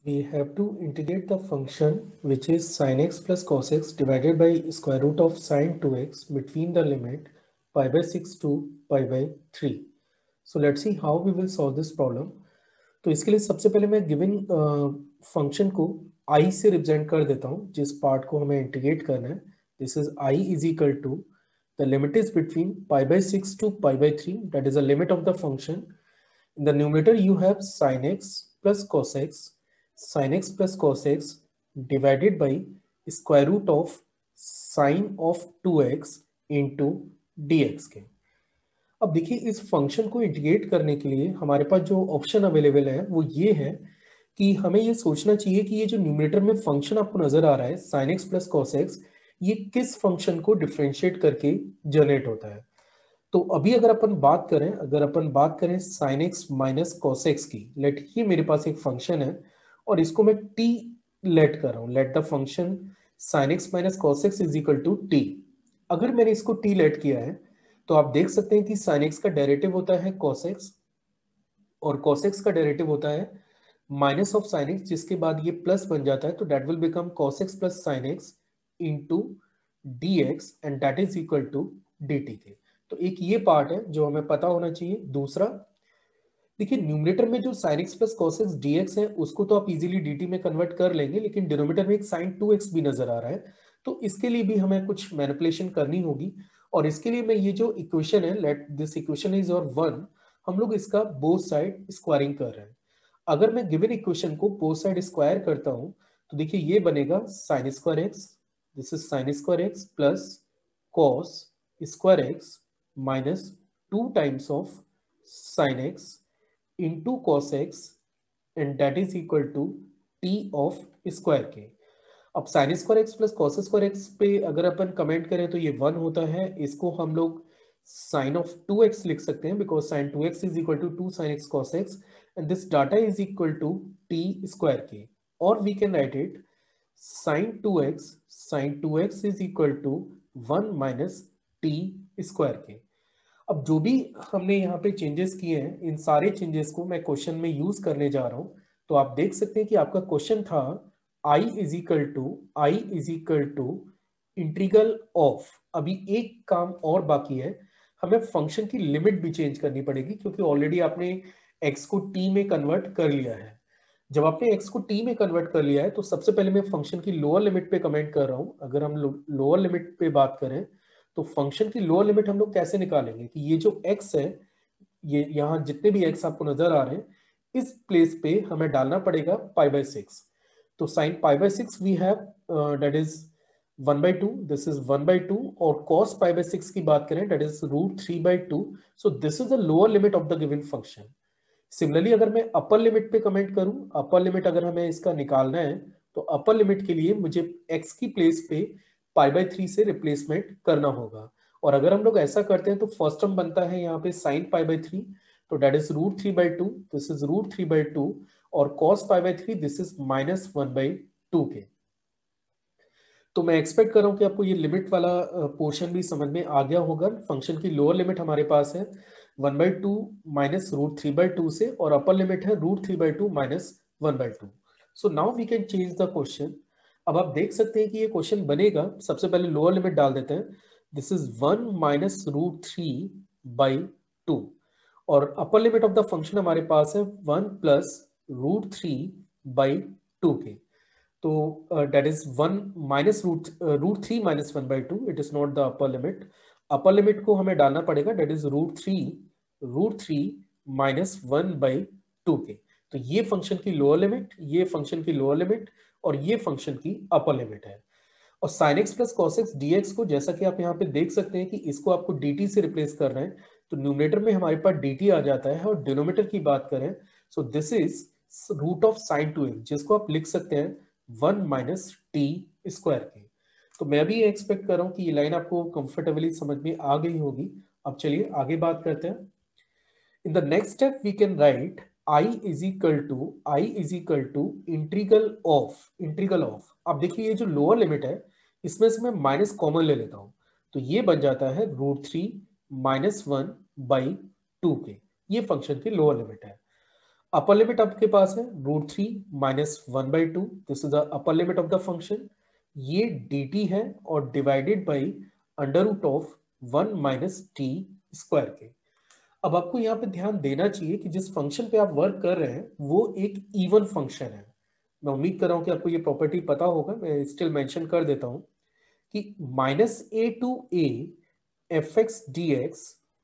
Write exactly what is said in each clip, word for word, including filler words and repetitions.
we have to integrate the function which is sin x plus cos x divided by square root of sin two x between the limit pi by six to pi by three. So let's see how we will solve this problem. तो इसके लिए सबसे पहले मैं given function को i से represent कर देता हूँ जिस पार्ट को हमें इंटीग्रेट करना है. This is i is equal to the limit is between pi by six to pi by three, that is the limit of the function. In the numerator you have sin x plus cos x, sin x plus cos x divided by square root of sin of two x into dx के. अब देखिए इस function को integrate करने के लिए हमारे पास जो ऑप्शन अवेलेबल है वो ये है कि हमें ये सोचना चाहिए कि ये जो न्यूमरेटर में फंक्शन आपको नजर आ रहा है sin x plus cos x, ये किस फंक्शन को डिफरेंशिएट करके जनरेट होता है. तो अभी अगर अपन बात करें अगर अपन बात करें sin x minus cos x की, लेट ये मेरे पास एक फंक्शन है और इसको मैं t लेट कर रहा हूं. Let the function sin x minus cos x is equal to t. अगर मैंने इसको t लेट किया है तो आप देख सकते हैं कि sin x का डेरिवेटिव होता है cos x और cos x का डेरिवेटिव होता है माइनस ऑफ sin x, जिसके बाद ये प्लस बन जाता है. तो that will become cos x plus sin x into dx and that is equal to dt के. तो एक ये पार्ट है जो हमें पता होना चाहिए. दूसरा देखिए न्यूमरेटर में जो sin x plus cos x dx है उसको तो आप इजीली dt में कन्वर्ट कर लेंगे, लेकिन डिनोमिनेटर में एक sin टू एक्स भी नजर आ रहा है. तो इसके लिए भी हमें कुछ मैनिपुलेशन करनी होगी और इसके लिए मैं ये जो इक्वेशन है, लेट दिस इक्वेशन इज और वन, हम लोग इसका बोथ साइड स्क्वायरिंग कर रहे हैं. अगर मैं गिवन इक्वेशन को बोथ साइड स्क्वायर करता हूं तो देखिए ये बनेगा sin square x, this is sin square x plus cos square x minus two times of sin x into cos x and that is equal to t of square k. अब sin square x plus cos square x पे अगर अपन comment करें तो ये one होता है. इसको हम लोग sin of टू एक्स लिख सकते हैं because sin two x is equal to two sin x cos x and this data is equal to t square k. Or we can write it sin two x sin two x is equal to one minus t square k. अब जो भी हमने यहाँ पे changes किए हैं इन सारे changes को मैं क्वेश्चन में यूज करने जा रहा हूँ. तो आप देख सकते हैं कि आपका क्वेश्चन था i is equal to i is equal to integral of. अभी एक काम और बाकी है, हमें फंक्शन की लिमिट भी चेंज करनी पड़ेगी क्योंकि ऑलरेडी आपने x को t में कन्वर्ट कर लिया है. जब आपने x को t में कन्वर्ट कर लिया है तो सबसे पहले मैं फंक्शन की लोअर लिमिट पे कमेंट कर रहा हूँ. अगर हम लोअर लिमिट पे बात करें तो फंक्शन की लोअर लिमिट हम लोग कैसे निकालेंगे कि ये जो x है, ये यहाँ जितने भी x आपको नजर आ रहे हैं इस प्लेस पे हमें डालना पड़ेगा पाई बाय सिक्स. तो sine pi by six we have that is one by two, this is one by two. और cos पाई बाय सिक्स की बात करें that is root three by two. So this is the lower limit of the given function. Similarly अगर मैं upper limit पे comment करूं, upper limit अगर हमें इसका निकालना है तो अपर लिमिट के लिए मुझे x की प्लेस पे पाई बाय थ्री से रिप्लेसमेंट करना होगा. और अगर हम लोग ऐसा करते हैं तो फर्स्ट टर्म बनता है यहाँ पे साइन पाई बाय थ्री, तो that is root three by two, this is root three by two. और cos pi by three this is minus one by two के. तो मैं एक्सपेक्ट कर रहा हूँ कि आपको ये लिमिट वाला पोर्शन भी समझ में आ गया होगा. फंक्शन की लोअर लिमिट हमारे पास है one by two minus root three by two से और अपर लिमिट है root three by two minus one by two. So now we can change the question. अब आप देख सकते हैं कि ये क्वेश्चन बनेगा. सबसे पहले लोअर लिमिट डाल देते हैं. This is one minus root three by two और upper limit of the function हमारे पास है one plus root three by two के. तो that is one minus root root three minus one by two. It is not the upper limit. Upper limit को हमें डालना पड़ेगा that is root three root three minus one by two के. तो ये function की लोअर लिमिट, ये function की लोअर लिमिट और ये फंक्शन की अपर लिमिट है. और sin x plus cos x dx को जैसा कि आप यहाँ पे देख सकते हैं कि इसको आपको dt से रिप्लेस कर रहे हैं तो न्यूमरेटर में हमारे पास dt आ जाता है. और डिनोमिनेटर की बात करें so this is root of sine two x, जिसको आप लिख सकते हैं वन माइनस टी स्क्वायर के. तो मैं भी एक्सपेक्ट कर रहा हूँ कि ये लाइन आपको कंफर्टेबली समझ में आ गई होगी. अब चलिए आगे बात करते हैं. In the next step we can write i is equal to i is equal to integral of integral of. अब देखिए ये जो लोअर लिमिट है इसमें से मैं माइनस कॉमन ले लेता हूं तो ये बन जाता है root three minus one by two के. ये फंक्शन की लोअर लिमिट है. अपर लिमिट आपके पास है root three minus one by two, this is the upper limit of the function, ये dt है और divided by under root of one minus t square के। अब आपको यहाँ पे ध्यान देना चाहिए कि जिस फंक्शन पे आप वर्क कर रहे हैं वो एक इवन फंक्शन है। मैं उम्मीद कर रहा हूं कि आपको ये प्रॉपर्टी पता होगा, मैं स्टिल मेंशन कर देता हूं कि minus a to a f x d x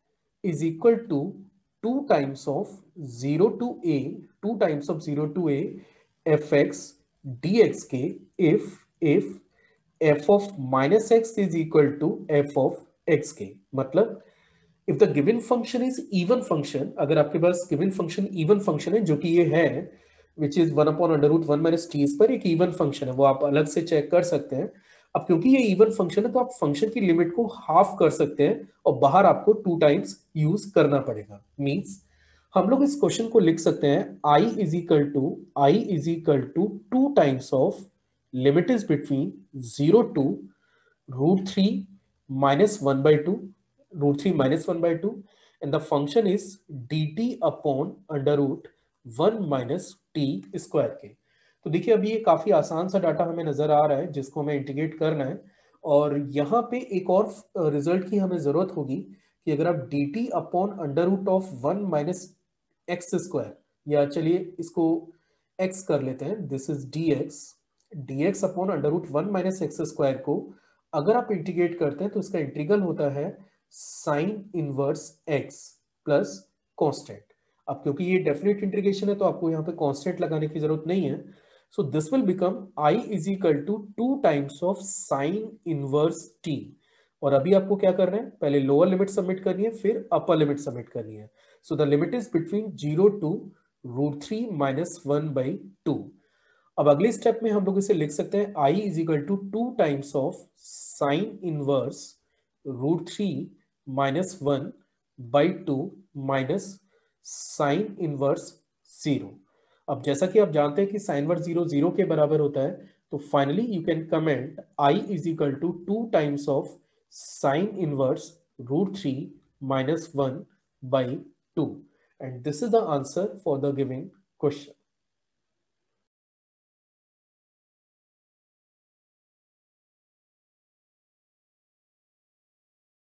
is equal to two times of zero to a two times of zero to a f x d x के if if f of minus x is equal to f of x के। मतलब if the given function is even function, अगर आपके पास given function even function है जो कि ये है which is one upon under root one minus t पर एक इवन फंक्शन है, वो आप अलग से चेक कर सकते हैं। अब क्योंकि ये इवन फंक्शन है तो आप फंक्शन की लिमिट को हाफ कर सकते हैं और बाहर आपको टू टाइम्स यूज करना पड़ेगा। मींस हम लोग इस क्वेश्चन को लिख सकते हैं I is equal to I is equal to two times of limit is between zero to root three minus one by two, root three minus one by two, and the function is dt upon under root one minus t square के। तो देखिए अभी ये काफी आसान सा data हमें नजर आ रहा है जिसको हमें इंटीग्रेट करना है, और यहाँ पे एक और रिजल्ट की हमें जरूरत होगी कि अगर आप dt upon under root of one minus x square, या चलिए इसको x कर लेते हैं, this is dx, dx upon under root one minus x square को अगर आप इंटीग्रेट करते हैं तो इसका इंटीग्रल होता है sine inverse x plus constant. अब क्योंकि ये डेफिनेट इंटीग्रेशन है तो आपको यहाँ पे कांस्टेंट लगाने की जरूरत नहीं है, so this will become i is equal to two times of sine inverse t। और अभी आपको क्या करना है, पहले लोअर लिमिट सबमिट करनी है फिर अपर लिमिट सबमिट करनी है। So the limit is between zero to root three minus one by two. अब अगले स्टेप में हम लोग इसे लिख सकते हैं i is equal to two times of sine inverse root three minus one by two minus sine inverse zero. अब जैसा कि आप जानते हैं कि साइन इनवर्स जीरो जीरो के बराबर होता है, तो finally you can comment i is equal to two times of sine inverse root three minus one by two, and this is the answer for the given question.